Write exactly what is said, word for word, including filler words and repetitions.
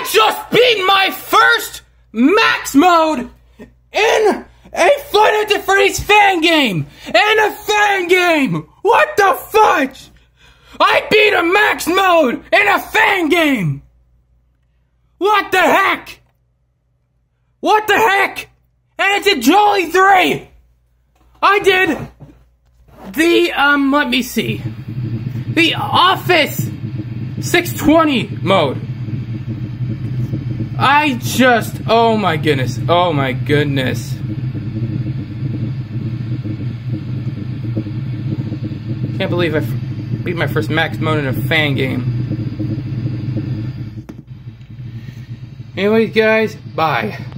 just beat my first max mode in a Five Nights at Freddy's fan game! In a fan game! What the fudge? I beat a max mode in a fan game! What the heck? What the heck? And it's a Jolly three! I did the, um, let me see. The Office six twenty mode. I just, oh my goodness, oh my goodness. Can't believe I beat my first max mode in a fan game. Anyways, guys, bye.